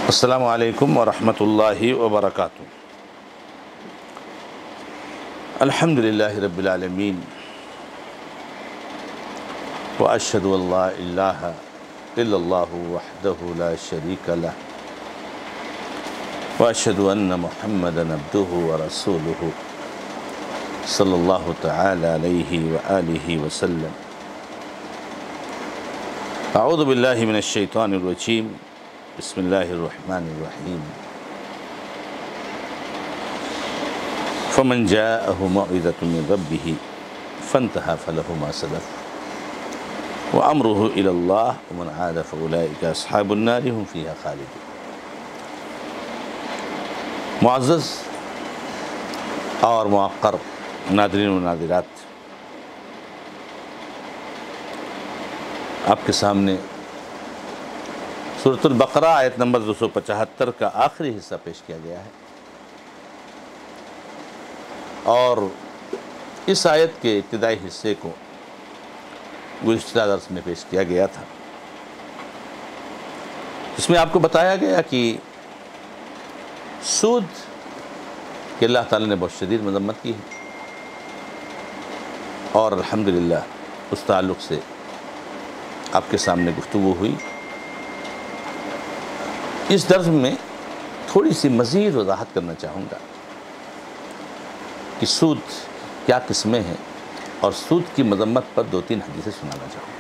अस्सलामु अलैकुम वरहमतुल्लाहि वबरकातुहू। अल्हम्दुलिल्लाहि रब्बिल आलमीन व अशहदु अल्ला इलाहा इल्लल्लाहु वहदहु ला शरीका लह व अशहदु अन्न मुहम्मदन अब्दुहु व रसूलुहु सल्लल्लाहु तआला अलैहि व आलिहि व सल्लम। अऊज़ु बिल्लाहि मिनश शैतानिर रजीम। बिस्मिल्लाहिर्रहमानिर्रहीम। फ़मन जाअहु मौइज़तुम मिन रब्बिही फ़ंतहा फ़लहु मा सलफ़ व अम्रुहु इलल्लाह व मन आद फ़उलाइका अस्हाबुन नार हुम फ़ीहा ख़ालिदून। मुअज़्ज़ज़ और मुअक्कर नाज़रीन व नाज़िरात, आपके सामने सूरतुल बक़रा आयत नंबर 275 का आखिरी हिस्सा पेश किया गया है और इस आयत के इब्तिदाई हिस्से को गुज़िश्ता दर्स में पेश किया गया था, इसमें आपको बताया गया कि सूद कि अल्लाह ताला ने बहुत शदीद मज़म्मत की है और अल्हम्दुलिल्लाह उस ताल्लुक़ से आपके सामने गुफ्तगू हुई। इस दर्स में थोड़ी सी मज़ीद वज़ाहत करना चाहूँगा कि सूद क्या किस्में हैं और सूद की मज़म्मत पर 2-3 हदीसें सुनाना चाहूँगा।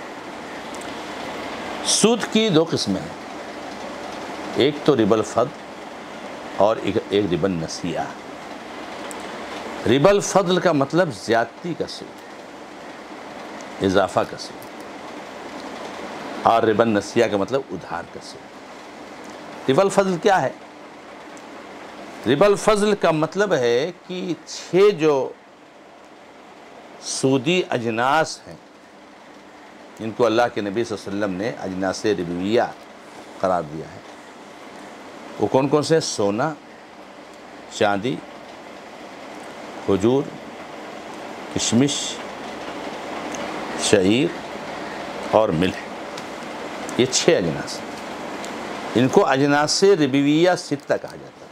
सूद की 2 किस्में हैं, एक तो रिबल फ़द्ल और एक रिबल नसिया। रिबल फ़द्ल का मतलब ज़्यादती का सूद, इजाफ़ा का सूद, और रिबल नसिया का मतलब उधार का सूद। रिबल फ़ज़ल क्या है? रिबल फ़ज़ल का मतलब है कि 6 जो सूदी अजनास हैं इनको अल्लाह के नबी सल्लल्लाहु अलैहि वसल्लम ने अजनास रिबविया करार दिया है। वो कौन कौन से? सोना, चांदी, खजूर, किशमिश, शईर और मिल्ह। ये 6 अजनास हैं। इनको अजनास रिबविया सित्ता कहा जाता है।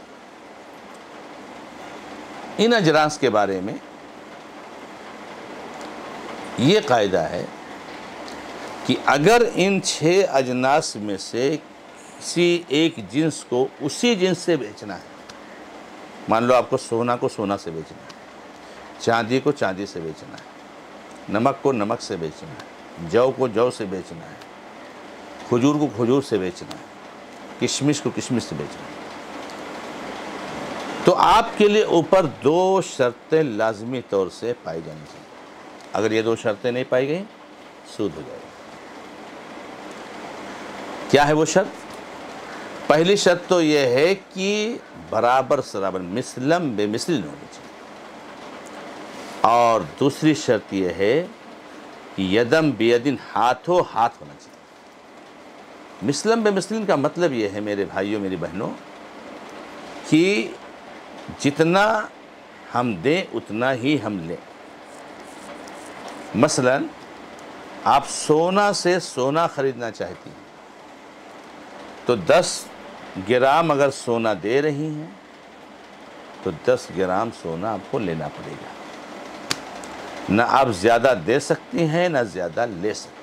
इन अजनास के बारे में ये कायदा है कि अगर इन 6 अजनास में से किसी एक जिन्स को उसी जिन्स से बेचना है, मान लो आपको सोना को सोना से बेचना है, चांदी को चांदी से बेचना है, नमक को नमक से बेचना है, जौ को जौ से बेचना है, खजूर को खजूर से बेचना है, किशमिश को किशमिश से बेचना है, तो आपके लिए ऊपर 2 शर्तें लाजमी तौर से पाई जानी चाहिए। अगर ये 2 शर्तें नहीं पाई गई, सूद हो जाएगा। क्या है वो शर्त? पहली शर्त तो ये है कि बराबर सराबर मिसलम बेमिसल होनी चाहिए, और दूसरी शर्त यह है कि यदम बेयदिन, हाथों हाथ होना चाहिए। मिसलम बेमिसल का मतलब ये है मेरे भाइयों मेरी बहनों कि जितना हम दें उतना ही हम लें। मसलन आप सोना से सोना ख़रीदना चाहती हैं तो 10 ग्राम अगर सोना दे रही हैं तो 10 ग्राम सोना आपको लेना पड़ेगा। ना आप ज़्यादा दे सकती हैं ना ज़्यादा ले सकती हैं।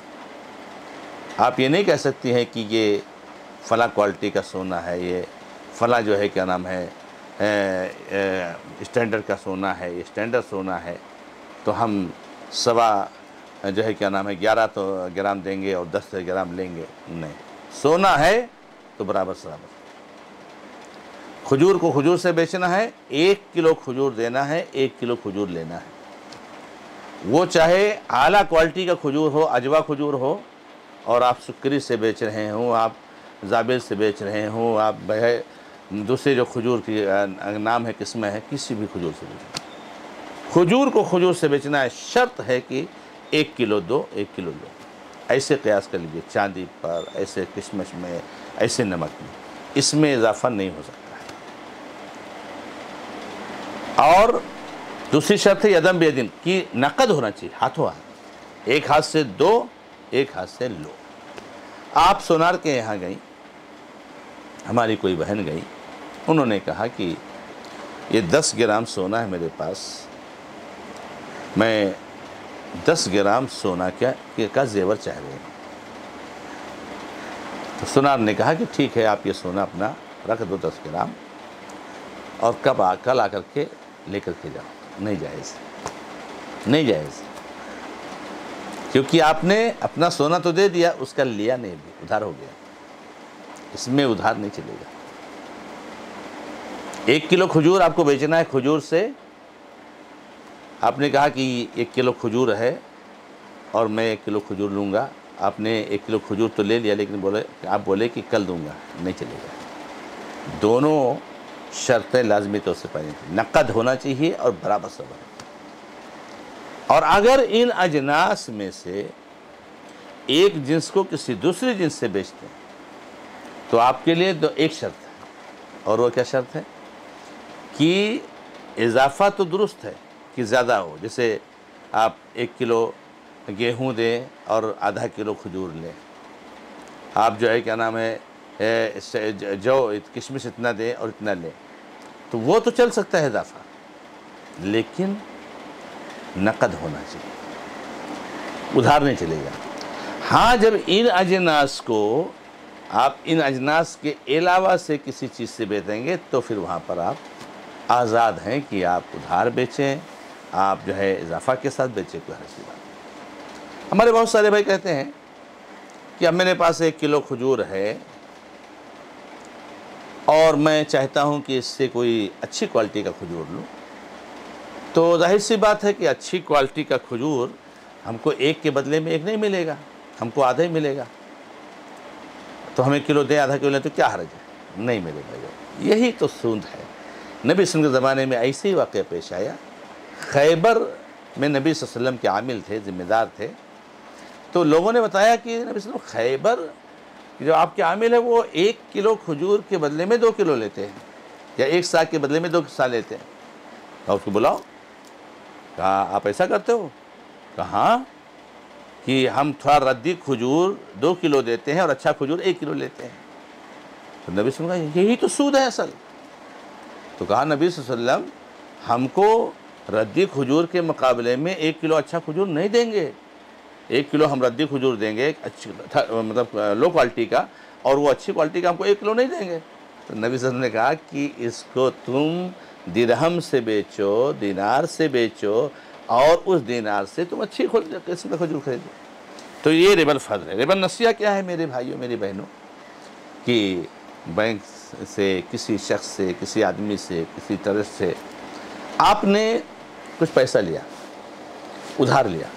आप ये नहीं कह सकती हैं कि ये फ़ला क्वालिटी का सोना है, ये फ़ला जो है क्या नाम है स्टैंडर्ड का सोना है, ये स्टैंडर्ड सोना है, तो हम सवा जो है क्या नाम है 11 तो ग्राम देंगे और 10 ग्राम लेंगे। नहीं, सोना है तो बराबर सराबर। खजूर को खजूर से बेचना है, 1 किलो खजूर देना है, 1 किलो खजूर लेना है। वो चाहे आला क्वालिटी का खजूर हो, अजवा खजूर हो, और आप सुक्री से बेच रहे हों, आप जाबिल से बेच रहे हों, आप दूसरे जो खजूर की नाम है किस्में है, किसी भी खजूर से बेचना। खजूर को खजूर से बेचना है, शर्त है कि 1 किलो दो, 1 किलो लो। ऐसे क़यास कर लीजिए चांदी पर, ऐसे किशमिश में, ऐसे नमक में, इसमें इजाफ़ा नहीं हो सकता है। और दूसरी शर्त है यदम बेदिन कि नकद होना चाहिए, हाथों हाथ। एक हाथ से दो, एक हाथ से लो। आप सोनार के यहाँ गई हमारी कोई बहन गई, उन्होंने कहा कि ये 10 ग्राम सोना है मेरे पास, मैं 10 ग्राम सोना का जेवर चाह रही हूँ। तो सुनार ने कहा कि ठीक है, आप ये सोना अपना रख दो 10 ग्राम, और कल आकर के लेकर के जाओ। नहीं जायज़, नहीं जायज़, क्योंकि आपने अपना सोना तो दे दिया, उसका लिया नहीं, भी उधार हो गया, इसमें उधार नहीं चलेगा। 1 किलो खजूर आपको बेचना है, खजूर से आपने कहा कि 1 किलो खजूर है और मैं 1 किलो खजूर लूँगा, आपने 1 किलो खजूर तो ले लिया, लेकिन आप बोले कि कल दूँगा, नहीं चलेगा। दोनों शर्तें लाजमी तौर से पाई, नकद होना चाहिए और बराबर सबर। और अगर इन अजनास में से एक जिन्स को किसी दूसरे जिन्स से बेचते हैं तो आपके लिए एक शर्त है, और वो क्या शर्त है कि इजाफा तो दुरुस्त है कि ज़्यादा हो, जैसे आप 1 किलो गेहूं दें और आधा किलो खजूर लें, आप जो है क्या नाम है जो किशमिश इतना दें और इतना लें, तो वो तो चल सकता है इजाफा, लेकिन नकद होना चाहिए, उधार नहीं चलेगा। हाँ, जब इन अजनास को आप इन अजनास के अलावा से किसी चीज़ से बेचेंगे तो फिर वहाँ पर आप आज़ाद हैं कि आप उधार बेचें, आप जो है इजाफा के साथ बेचें, कोई हर्ज की बात नहीं। हमारे बहुत सारे भाई कहते हैं कि अब मेरे पास 1 किलो खजूर है और मैं चाहता हूँ कि इससे कोई अच्छी क्वालिटी का खजूर लूँ, तो जाहिर सी बात है कि अच्छी क्वालिटी का खजूर हमको 1 के बदले में 1 नहीं मिलेगा, हमको आधा ही मिलेगा। तो हम 1 किलो दें, आधा किलो लें, तो क्या हर्ज है? नहीं मेरे भाई, यही तो सूद है। नबी सल्लल्लाहु अलैहि वसल्लम के ज़माने में ऐसे ही वाक़या पेश आया। खैबर में नबी सल्लल्लाहु अलैहि वसल्लम के आमिल थे, ज़िम्मेदार थे, तो लोगों ने बताया कि नबी सल्लल्लाहु अलैहि वसल्लम खैबर जो आपके आमिल है वो 1 किलो खजूर के बदले में 2 किलो लेते हैं, या 1 सा के बदले में 2 सा लेते हैं। और उसको बुलाओ, कहा आप ऐसा करते हो? कहा कि हम थोड़ा रद्दी खजूर 2 किलो देते हैं और अच्छा खजूर 1 किलो लेते हैं। तो नबी सल्लल्लाहु अलैहि वसल्लम यही तो सूद है असल। तो कहा नबी सल्लल्लाहु अलैहि वसल्लम हमको रद्दी खजूर के मुकाबले में 1 किलो अच्छा खजूर नहीं देंगे, 1 किलो हम रद्दी खजूर देंगे अच्छी मतलब लो क्वालिटी का, और वो अच्छी क्वालिटी का हमको 1 किलो नहीं देंगे। तो नबी सल्लल्लाहु अलैहि वसल्लम ने कहा कि इसको तुम दिरहम से बेचो, दिनार से बेचो, और उस दिनार से तुम अच्छी किस्म का खजूर खरीदो। तो ये रिबल फर्ज है। रिबल नसिया क्या है मेरे भाइयों मेरी बहनों, कि बैंक से, किसी शख्स से, किसी आदमी से, किसी तरह से आपने कुछ पैसा लिया, उधार लिया,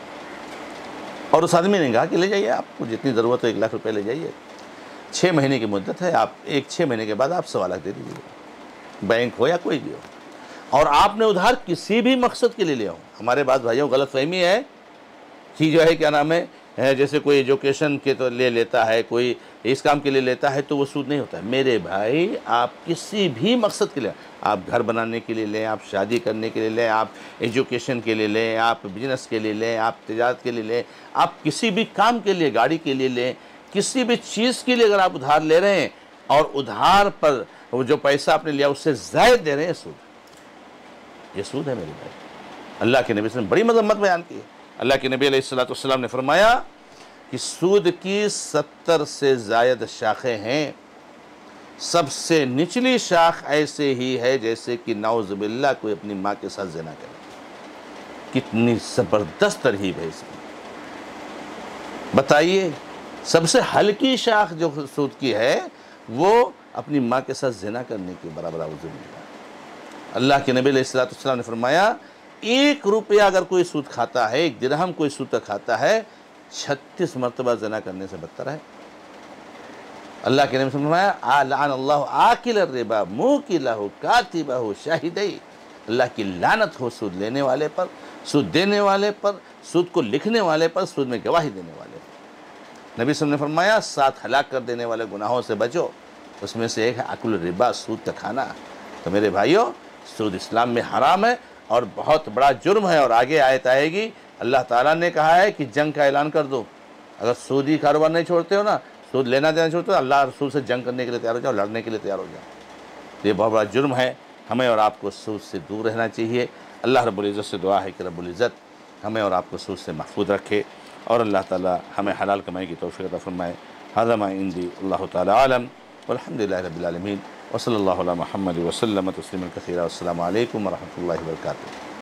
और उस आदमी ने कहा कि ले जाइए, आपको जितनी ज़रूरत हो 1 लाख रुपए ले जाइए, 6 महीने की मुद्दत है, आप 6 महीने के बाद आप 1.25 लाख दे दीजिए, बैंक हो या कोई भी हो। और आपने उधार किसी भी मकसद के लिए लिया हो। हमारे पास भाइयों गलतफहमी है कि जो है क्या नाम है, जैसे कोई एजुकेशन के तो ले लेता है, कोई इस काम के लिए लेता है तो वो सूद नहीं होता है। मेरे भाई, आप किसी भी मकसद के लिए, आप घर बनाने के लिए लें, आप शादी करने के लिए लें, आप एजुकेशन के लिए लें, आप बिजनेस के लिए लें, आप तिजारत के लिए लें, आप किसी भी काम के लिए, गाड़ी के लिए लें, किसी भी चीज़ के लिए अगर आप उधार ले रहे हैं और उधार पर वो जो पैसा आपने लिया उससे ज़ायद दे रहे हैं, सूद, ये सूद है मेरे भाई। अल्लाह के नबी ने बड़ी मजम्मत बयान की है। अल्लाह के नबी अलैहिस्सलातु वस्सलाम ने फरमाया कि सूद की 70 से ज़ायद शाखें हैं, सबसे निचली शाख ऐसे ही है जैसे कि नाउज़ुबिल्लाह कोई अपनी माँ के साथ ज़िना करे। कितनी ज़बरदस्त तरहीब है इसमें, बताइए। सबसे हल्की शाख जो सूद की है वो अपनी माँ के साथ ज़िना करने के बराबर है। अल्लाह के नबी अलैहिस्सलातु वस्सलाम ने फरमाया 1 रुपया अगर कोई सूद खाता है, 1 दिरहम कोई सूद खाता है, 36 मरतबा ज़िना करने से बदतर है। अल्लाह के नबी ने फरमाया अल्लाह आकिल रिबा मुकिलहु कातिबहु शाहिदै, अल्लाह की लानत हो सूद लेने वाले पर, सूद देने वाले पर, सूद को लिखने वाले पर, सूद में गवाही देने वाले पर। नबी सल्लल्लाहु अलैहि वसल्लम ने फरमाया 7 हलाक कर देने वाले गुनाहों से बचो, उसमें से एक है अकुल रिबा, सूद का खाना। तो मेरे भाइयों, सूद इस्लाम में हराम है और बहुत बड़ा जुर्म है। और आगे आयत आएगी, अल्लाह ताला ने कहा है कि जंग का ऐलान कर दो, अगर सूदी कारोबार नहीं छोड़ते हो ना सूद लेना देना छोड़ो तो अल्लाह रसूल से जंग करने के लिए तैयार हो जाओ, लड़ने के लिए तैयार हो जाओ। ये बहुत बड़ा जुर्म है, हमें और आपको सूद से दूर रहना चाहिए। अल्लाह रब्बुल इज़्ज़त से दुआ है कि रब्बुल इज़्ज़त हमें और आपको सूद से महफूज रखे और अल्लाह ताला हमें हलाल कमाई की तौफ़ीक़ अता फ़रमाए। हाज़ा मा इंदी, अल्लाहु ताला आलम, वल्हम्दुलिल्लाहि रब्बिल आलमीन, व सल्लल्लाहु अला मुहम्मद व सल्लम तस्लीमन कसीरा। अस्सलामु अलैकुम व रहमतुल्लाहि व बरकातुहू।